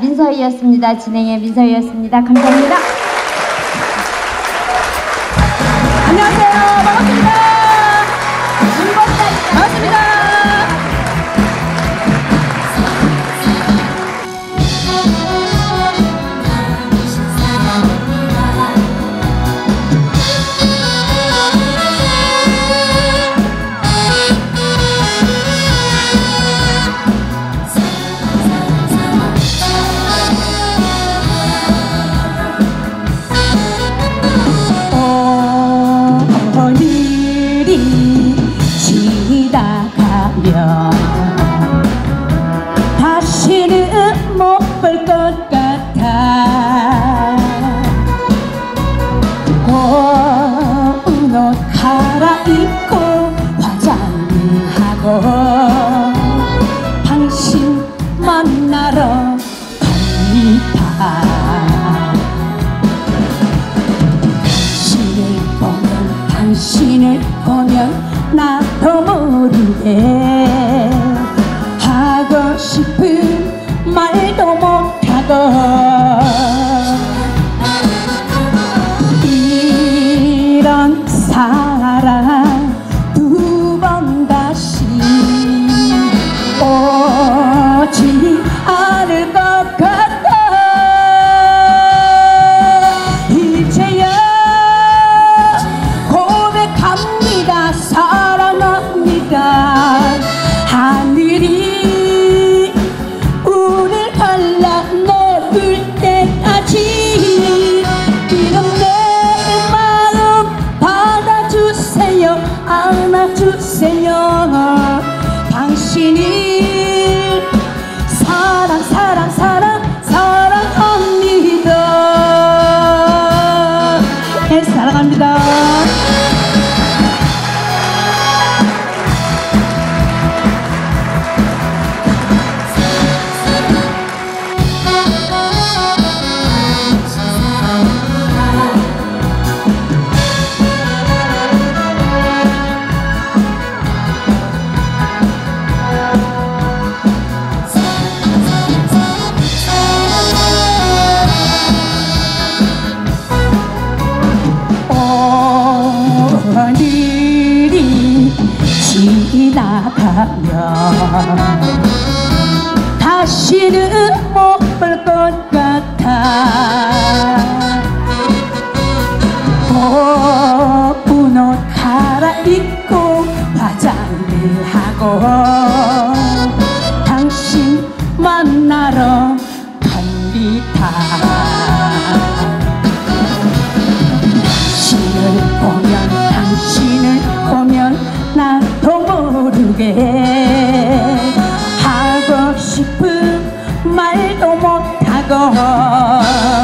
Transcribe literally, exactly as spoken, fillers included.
민서희였습니다. 진행의 민서희였습니다. 감사합니다. 안녕하세요. 반갑습니다. 반갑습니다. 다시는 못 볼 것 같아. 고운 옷 갈아입고 화장을 하고 당신 만나러 갑니다. 당신을 보면 당신을 보면 나도 모르게 하고 싶은 말도 못하고 이런 사랑 두 번 다시 오지 않을 것 같아. 이제야 고백합니다. 사랑합니다. 하늘이 운을 갈라내릴 때까지 이런 내 마음 받아주세요. 안아주세요. 당신이 사랑 사랑 사랑 사랑합니다. 네, 사랑합니다. 오늘이 지나가면 다시는 못 볼 것 같아. 고운 옷 갈아입고 화장을 하고 당신 만나러 갑니다. 보면 당신을 보면 나도 모르게 하고 싶은 말도 못하고